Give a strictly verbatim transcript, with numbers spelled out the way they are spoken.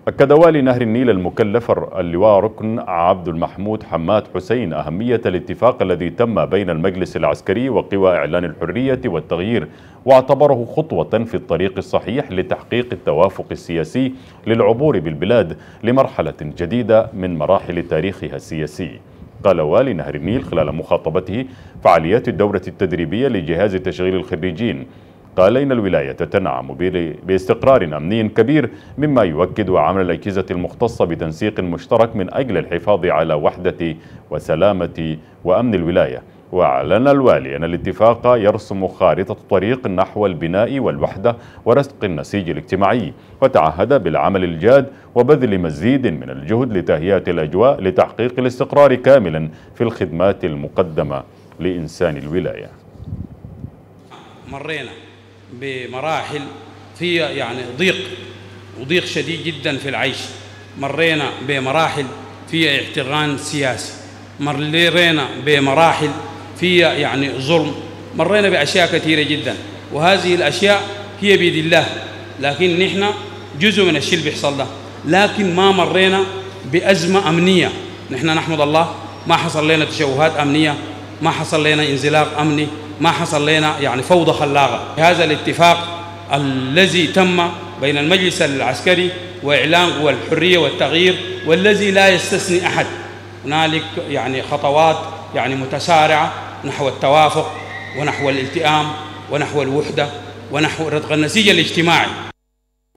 أكد والي نهر النيل المكلف اللواء ركن عبد المحمود حماد حسين أهمية الاتفاق الذي تم بين المجلس العسكري وقوى إعلان الحرية والتغيير، واعتبره خطوة في الطريق الصحيح لتحقيق التوافق السياسي للعبور بالبلاد لمرحلة جديدة من مراحل تاريخها السياسي. قال والي نهر النيل خلال مخاطبته فعاليات الدورة التدريبية لجهاز تشغيل الخريجين، قال إن الولاية تنعم باستقرار أمني كبير، مما يؤكد عمل الأجهزة المختصة بتنسيق مشترك من أجل الحفاظ على وحدة وسلامة وأمن الولاية. وأعلن الوالي أن الاتفاق يرسم خارطة طريق نحو البناء والوحدة ورسق النسيج الاجتماعي، وتعهد بالعمل الجاد وبذل مزيد من الجهد لتهيئة الأجواء لتحقيق الاستقرار كاملا في الخدمات المقدمة لإنسان الولاية. مرينا بمراحل فيها يعني ضيق وضيق شديد جدا في العيش، مرينا بمراحل فيها احتقان سياسي، مرينا بمراحل فيها يعني ظلم، مرينا بأشياء كثيرة جدا، وهذه الأشياء هي بيد الله، لكن نحن جزء من الشيء اللي بيحصل ده، لكن ما مرينا بأزمة أمنية. نحن نحمد الله ما حصل لنا تشوهات أمنية، ما حصل لنا انزلاق أمني، ما حصل لنا يعني فوضى خلاقة. هذا الاتفاق الذي تم بين المجلس العسكري وإعلان قوى الحرية والتغيير، والذي لا يستثني أحد، هنالك يعني خطوات يعني متسارعة نحو التوافق ونحو الالتئام ونحو الوحدة ونحو رتق النسيج الاجتماعي.